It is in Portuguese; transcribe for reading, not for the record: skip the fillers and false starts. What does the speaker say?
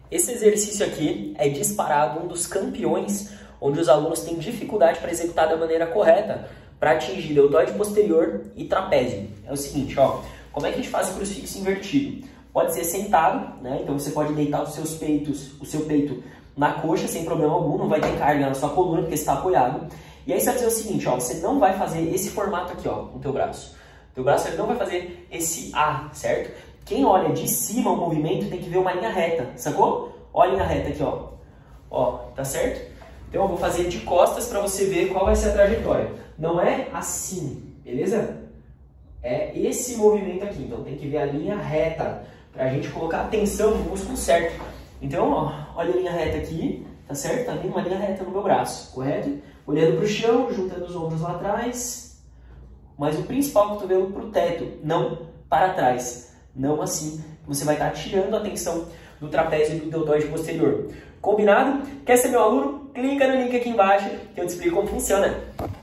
Esse exercício aqui é disparado um dos campeões onde os alunos têm dificuldade para executar da maneira correta para atingir deltoide posterior e trapézio. É o seguinte, ó, como é que a gente faz o crucifixo invertido? Pode ser sentado, né? Então você pode deitar o seu peito na coxa sem problema algum, não vai ter carga na sua coluna porque está apoiado. E aí você vai fazer o seguinte, ó, você não vai fazer esse formato aqui, ó, no teu braço. O teu braço ele não vai fazer esse A, certo? Quem olha de cima o movimento tem que ver uma linha reta, sacou? Olha a linha reta aqui, ó. Ó, tá certo? Então eu vou fazer de costas para você ver qual vai ser a trajetória. Não é assim, beleza? É esse movimento aqui, então tem que ver a linha reta para a gente colocar atenção no músculo certo. Então, ó, olha a linha reta aqui, tá certo? Tá vendo uma linha reta no meu braço, correto? Olhando para o chão, juntando os ombros lá atrás, mas o principal cotovelo para o teto, não para trás. Não assim, você vai estar tirando a atenção do trapézio e do deltoide posterior. Combinado? Quer ser meu aluno? Clica no link aqui embaixo que eu te explico como funciona.